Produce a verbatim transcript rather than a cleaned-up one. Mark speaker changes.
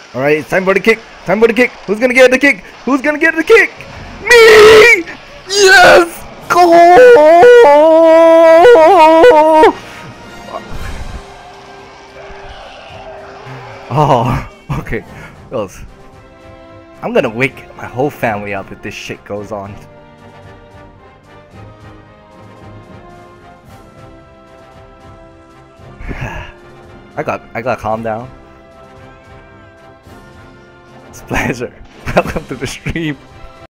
Speaker 1: Alright, it's time for the kick. Time for the kick. Who's gonna get the kick? Who's gonna get the kick? Me! Yes! Goal! Oh, okay. Well, I'm gonna wake my whole family up if this shit goes on. I got I got calm down. It's a pleasure. Welcome to the stream.